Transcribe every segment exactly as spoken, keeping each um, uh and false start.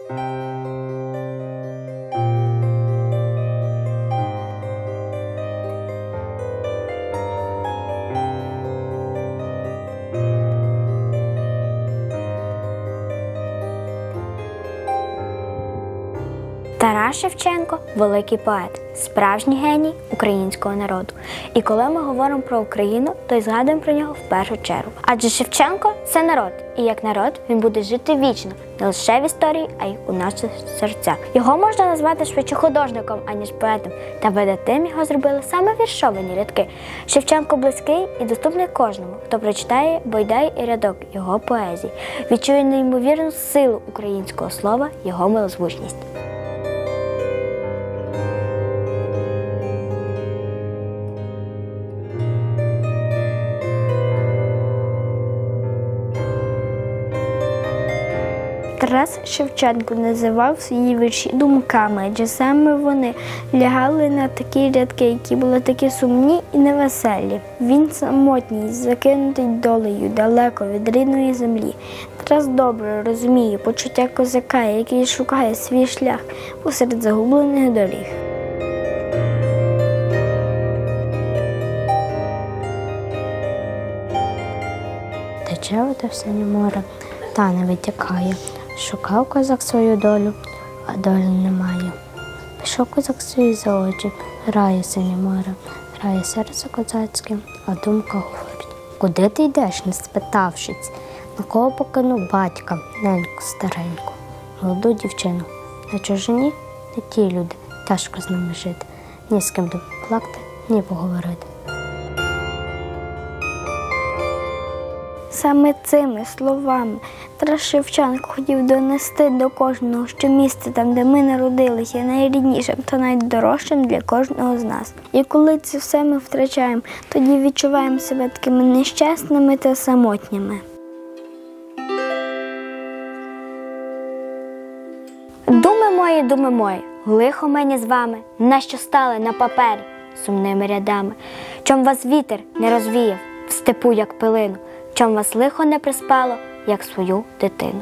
Тарас Шевченко – великий поет, справжній геній українського народу. І коли ми говоримо про Україну, то й згадуємо про нього в першу чергу. Адже Шевченко – це народ, і як народ він буде жити вічно, не лише в історії, а й у наших серцях. Його можна назвати швидше художником, аніж поетом, та видатним його зробили саме віршовані рядки. Шевченко близький і доступний кожному, хто прочитає бойдай і рядок його поезії, відчує неймовірну силу українського слова, його милозвучність. Тарас Шевченко називав свої вірші думками, адже саме вони лягали на такі рядки, які були такі сумні і невеселі. Він самотній, закинутий долею, далеко від рідної землі. Тарас добре розуміє почуття козака, який шукає свій шлях посеред загублених доріг. Тече вода в синє море, та не витікає. Шукав козак свою долю, а долі немає. Пішов козак свій за очі, грає синє море, грає серце козацьке, а думка говорить. Куди ти йдеш, не спитавшись? На кого покинув батька, неньку стареньку, молоду дівчину? На чужині не ті люди, тяжко з ними жити, ні з ким плакати, ні поговорити. Саме цими словами Тарас Шевченко хотів донести до кожного, що місце там, де ми народилися, є найріднішим та найдорожчим для кожного з нас. І коли це все ми втрачаємо, тоді відчуваємо себе такими нещасними та самотніми. Думи мої, думи мої, лихо мені з вами, нащо стали на папері сумними рядами, чом вас вітер не розвіяв в степу, як пилину, чом вас лихо не приспало, як свою дитину.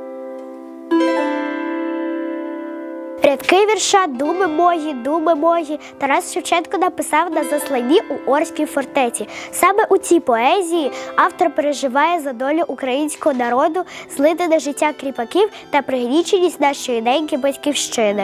Рядки вірша «Думи мої, думи мої» Тарас Шевченко написав на засланні у Орській фортеці. Саме у цій поезії автор переживає за долю українського народу, злидене життя кріпаків та пригніченість нашої неньки батьківщини.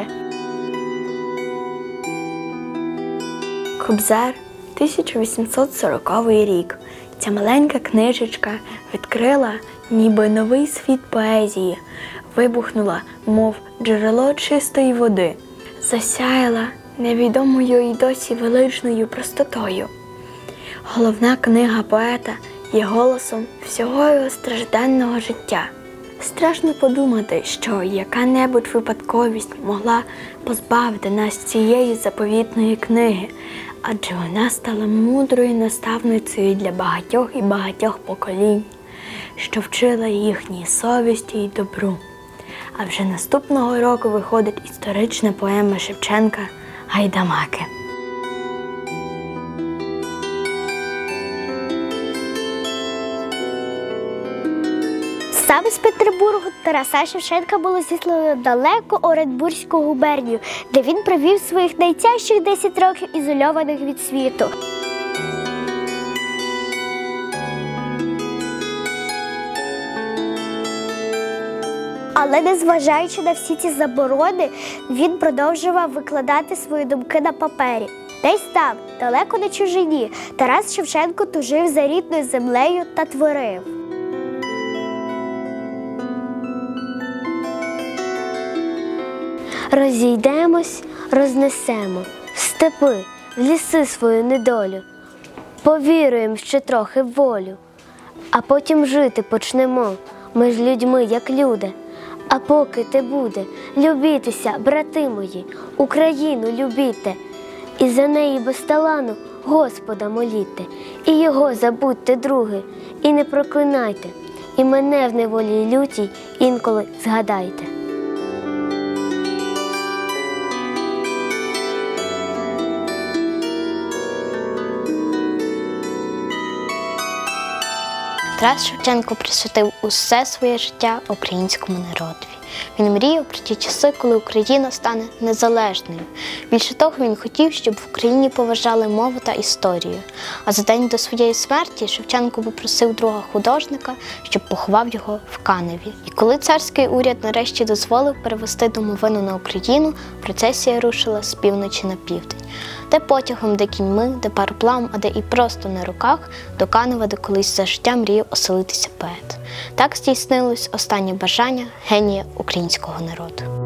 Кобзар, тисяча вісімсот сороковий рік. Ця маленька книжечка відкрила ніби новий світ поезії, вибухнула, мов джерело чистої води, засяяла невідомою й досі величною простотою. Головна книга поета є голосом всього його стражденного життя. Страшно подумати, що яка-небудь випадковість могла позбавити нас цієї заповітної книги, адже вона стала мудрою наставницею для багатьох і багатьох поколінь, що вчила їхній совісті й добру. А вже наступного року виходить історична поема Шевченка «Гайдамаки». Саме з Петербургу Тараса Шевченка було зіслано далеко Оренбурзьку губернію, де він провів своїх найтяжчих десять років ізольованих від світу. Але незважаючи на всі ці заборони, він продовжував викладати свої думки на папері. Десь там, далеко на чужині, Тарас Шевченко тужив за рідною землею та творив. Розійдемось, рознесемо в степи, в ліси свою недолю, повіруєм ще трохи в волю, а потім жити почнемо ми ж людьми, як люди. А поки те буде, любітеся, брати мої, Україну любіте, і за неї без талану Господа моліте, і його забудьте, други, і не проклинайте, і мене в неволі лютій інколи згадайте. Тарас Шевченко присвятив усе своє життя українському народові. Він мріяв про ті часи, коли Україна стане незалежною. Більше того, він хотів, щоб в Україні поважали мову та історію. А за день до своєї смерті Шевченко попросив друга художника, щоб поховав його в Каневі. І коли царський уряд нарешті дозволив перевести домовину на Україну, процесія рушила з півночі на південь. Де потягом, де кіньми, де пароплавом, а де і просто на руках, до Канева, де колись за життя мріяв оселитися поет. Так здійснилось останнє бажання генія українського народу.